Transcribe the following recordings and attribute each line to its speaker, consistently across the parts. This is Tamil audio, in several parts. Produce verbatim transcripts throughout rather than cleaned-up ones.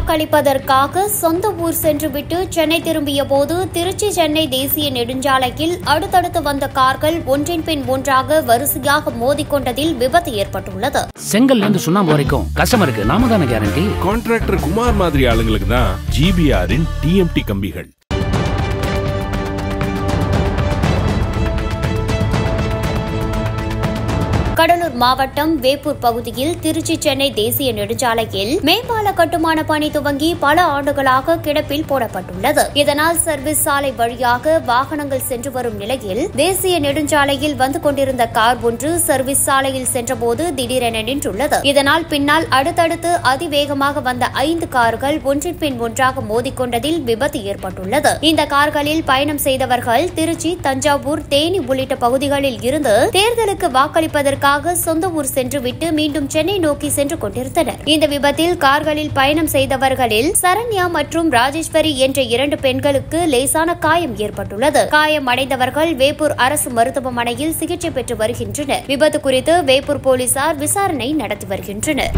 Speaker 1: வாக்களிப்பதற்காக சொந்த ஊர் சென்றுவிட்டு சென்னை திரும்பிய போது திருச்சி சென்னை தேசிய நெடுஞ்சாலையில் அடுத்தடுத்து வந்த கார்கள் ஒன்றின் பின் ஒன்றாக வரிசையாக மோதிக்கொண்டதில் விபத்து ஏற்பட்டுள்ளது.
Speaker 2: செங்கல்ல இருந்து சுண்ணாம்பு வரைக்கும் கஸ்டமருக்கு நாம தான கேரண்டி.
Speaker 3: கான்ட்ராக்டர் குமார் மாதிரி ஆளுங்களுக்கு தான் ஜிபிஆரின் டிஎம்டி கம்பிகள்.
Speaker 1: கடலூர் மாவட்டம் வேப்பூர் பகுதியில் திருச்சி சென்னை தேசிய நெடுஞ்சாலையில் மேம்பால கட்டுமான பணி துவங்கி பல ஆண்டுகளாக கிடப்பில் போடப்பட்டுள்ளது. இதனால் சர்வீஸ் சாலை வழியாக வாகனங்கள் சென்று வரும் நிலையில் தேசிய நெடுஞ்சாலையில் வந்து கொண்டிருந்த கார் ஒன்று சர்வீஸ் சாலையில் சென்றபோது திடீரென நின்றுள்ளது. இதனால் பின்னால் அடுத்தடுத்து அதிவேகமாக வந்த ஐந்து கார்கள் ஒன்றின் பின் ஒன்றாக மோதிக்கொண்டதில் விபத்து ஏற்பட்டுள்ளது. இந்த கார்களில் பயணம் செய்தவர்கள் திருச்சி, தஞ்சாவூர், தேனி உள்ளிட்ட பகுதிகளில் இருந்து தேர்தலுக்கு வாக்களிப்பதற்கு சொந்த ஊர் சென்றுவிட்டு மீண்டும் சென்னை நோக்கி சென்று கொண்டிருந்தனர். இந்த விபத்தில் கார்களில் பயணம் செய்தவர்களில் சரண்யா மற்றும் ராஜேஸ்வரி என்ற இரண்டு பெண்களுக்கு லேசான காயம் ஏற்பட்டுள்ளது. காயம் அடைந்தவர்கள் வேப்பூர் அரசு மருத்துவமனையில் சிகிச்சை பெற்று வருகின்றனர். விபத்து குறித்து வேப்பூர் போலீசார் விசாரணை நடத்தி வருகின்றனர்.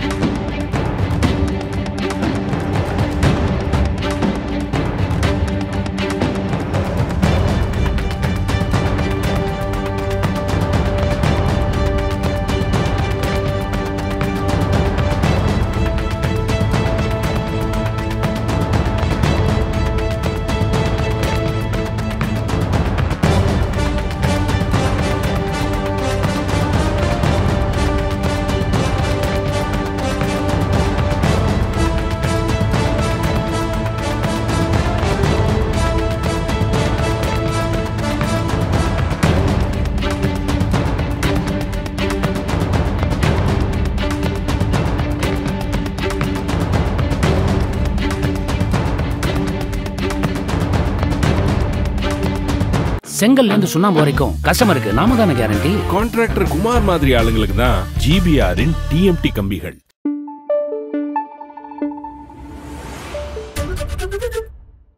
Speaker 2: செங்கல்ல இருந்து சுண்ணாம்பு வரைக்கும் கஸ்டமருக்கு நாம தான கேரண்டி.
Speaker 3: கான்ட்ராக்டர் குமார் மாதிரி ஆளுங்களுக்கு தான் ஜிபிஆரின் டிஎம்டி கம்பிகள்.